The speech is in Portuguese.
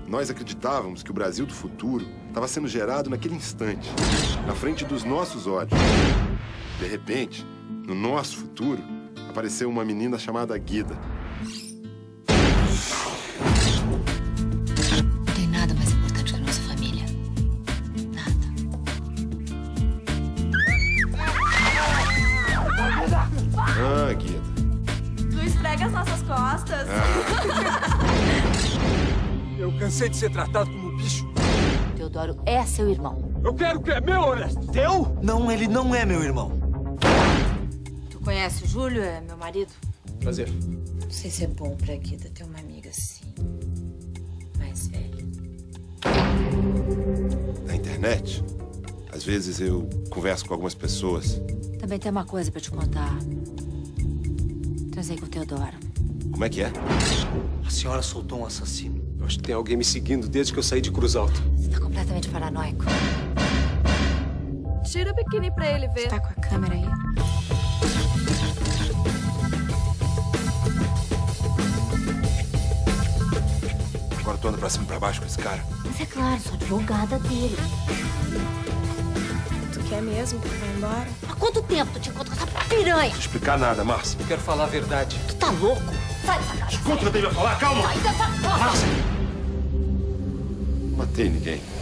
Nós acreditávamos que o Brasil do futuro estava sendo gerado naquele instante, na frente dos nossos olhos. De repente, no nosso futuro, apareceu uma menina chamada Guida. Não tem nada mais importante que a nossa família. Nada. Ah, Guida. Tu esfrega as nossas costas. Eu cansei de ser tratado como bicho. Teodoro é seu irmão. Eu quero o que é meu, Orestes. Teu? Não, ele não é meu irmão. Tu conhece o Júlio? É meu marido. Prazer. Não sei se é bom pra Guida ter uma amiga assim, mais velha. Na internet, às vezes eu converso com algumas pessoas. Também tem uma coisa pra te contar. Transei com o Teodoro. Como é que é? A senhora soltou um assassino. Eu acho que tem alguém me seguindo desde que eu saí de Cruz Alta. Você tá completamente paranoico. Tira o biquíni pra ele ver. Tá com a câmera aí? Agora eu tô andando pra cima e pra baixo com esse cara. Mas é claro, sou advogada dele. Tu quer mesmo que eu vá embora? Há quanto tempo tu te encontra com essa piranha? Não explicar nada, Márcia. Eu quero falar a verdade. Tu tá louco? Sai dessa casa. Escuta o que eu tenho a falar, calma! Sai dessa casa. Não matei ninguém.